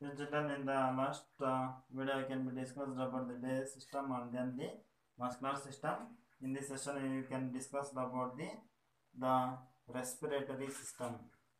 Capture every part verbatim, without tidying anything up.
So children, in the last uh, video I can be discussed about the day system and then the muscular system. In this session you can discuss about the the respiratory system.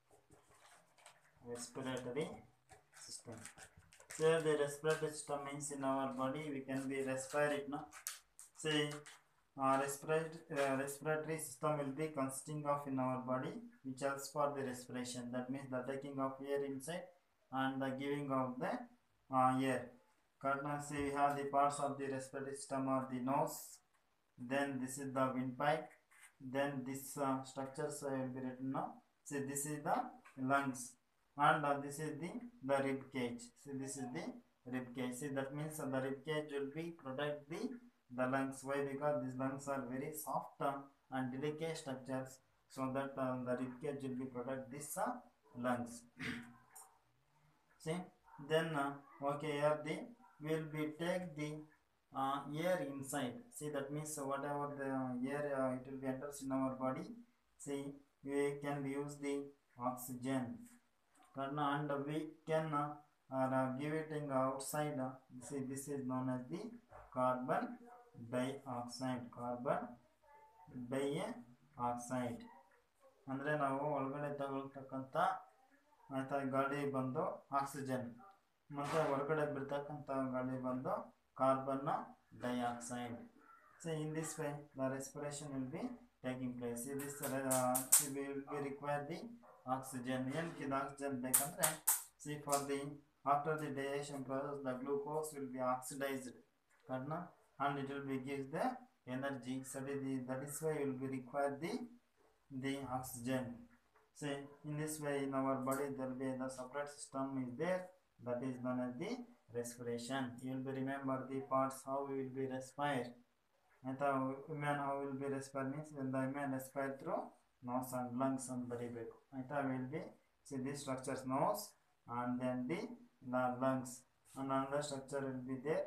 Respiratory system. So the respiratory system means in our body we can be respire it now. See, uh, respiratory, uh, respiratory system will be consisting of in our body which helps for the respiration. That means the taking of air inside and the giving of the uh, air. Currently, see we have the parts of the respiratory system are the nose, then this is the windpipe, then this uh, structures uh, will be written now. See this is the lungs and uh, this is the, the rib cage. See this is the rib cage. See that means uh, the rib cage will be protect the the lungs. Why? Because these lungs are very soft uh, and delicate structures, so that uh, the rib cage will be protect this uh, lungs. See, then uh, okay, here the will be take the uh, air inside. See that means uh, whatever the air uh, it will be enters in our body. See, we can use the oxygen, and we can uh, uh, give it in outside. Uh, see, this is known as the carbon dioxide. Carbon dioxide. ಅಂದರೆ ನಾವು ಒಳಗಡೆ ತಗೊಳ್ತಕ್ಕಂಥ ಆಯ್ತಾ ಗಾಳಿ ಬಂದು oxygen ಮತ್ತು ಹೊರಗಡೆ ಬಿಡ್ತಕ್ಕಂಥ ಗಾಳಿ ಬಂದು carbon dioxide. So in this way the respiration will be taking place. ಈ this will be require the oxygen. ಏನಕ್ಕೆ ಇದು ಆಕ್ಸಿಜನ್ ಬೇಕಂದರೆ see for the after the digestion process the glucose will be oxidised ಕಾರಣ and it will be gives the energy. So the, that is why you will be require the the oxygen. So in this way in our body there will be the separate system is there, that is known as the respiration. You will be remember the parts how we will be respire. And the human how will be respire means when the human respire through nose and lungs and baribeku. And the will be see these structures nose and then the, the lungs, and another structure will be there.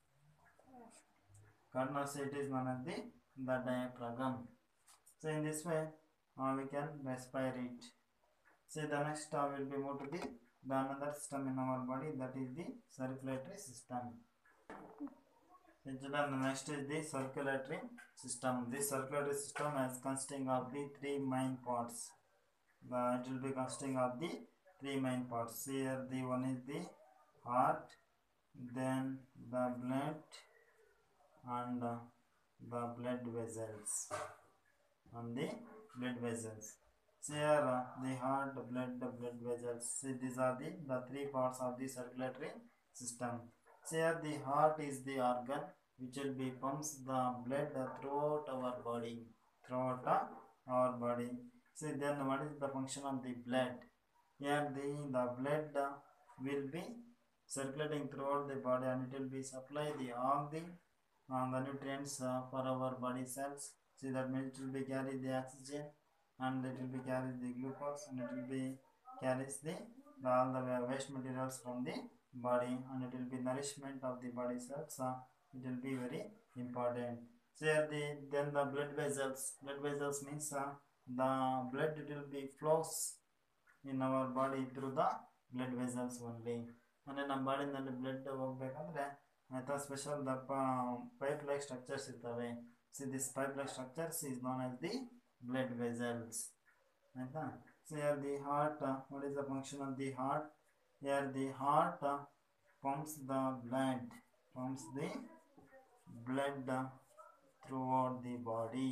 So it is known as the, the diaphragm. So in this way uh, we can respire it. So the next uh, will be moved to the, the another system in our body, that is the circulatory system. So the next is the circulatory system. This circulatory system is consisting of the three main parts. The, it will be consisting of the three main parts. Here the one is the heart, then the blood and uh, the blood vessels and the blood vessels. So here uh, the heart, the blood, the blood vessels. See these are the, the three parts of the circulatory system. So here the heart is the organ which will be pumps the blood throughout our body, throughout uh, our body. See then what is the function of the blood? Here the, the blood uh, will be circulating throughout the body and it will be supply the all the Uh, the nutrients uh, for our body cells. See that means it will be carry the oxygen and it will be carry the glucose and it will be carries the, the all the waste materials from the body and it will be nourishment of the body cells. Uh, it will be very important. So here the then the blood vessels. Blood vessels means uh, the blood it will be flows in our body through the blood vessels only. And ನಮ್ಮ ಬಾಡಿನಲ್ಲಿ blood ಹೋಗ್ಬೇಕಂದ್ರೆ ಆಯ್ತಾ special ದಪ್ಪ pipe like structures ಇರ್ತವೆ. See this pipe like structures is known as the blood vessels ಆಯ್ತಾ. So here the heart, what is the function of the heart? Here the heart pumps the blood, pumps the blood throughout the body,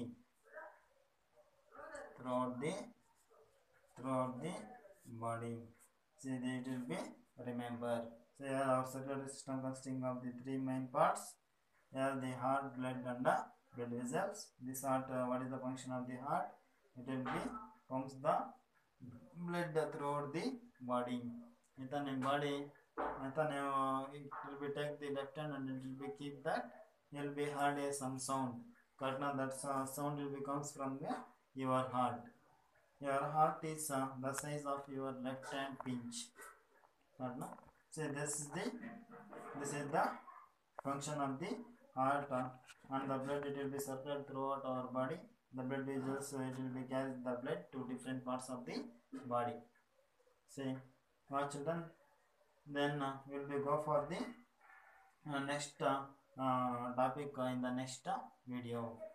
throughout the throughout the body. So it will be remember. So here our circulatory system consisting of the three main parts. Here the heart, blood and the blood vessels. This heart, uh, what is the function of the heart? It will be pumps the blood throughout the body. Ita nim body, ita ne it will be take the left hand and it will be keep that. It will be heard a some sound. Karna that uh, sound will be comes from the, your heart. Your heart is uh, the size of your left hand pinch. Karna. So this is the this is the function of the heart uh, and the blood it will be circulated throughout our body. The blood vessels uh, it will be carry the blood to different parts of the body. See, our children, then uh, will be go for the uh, next uh, uh, topic uh, in the next uh, video.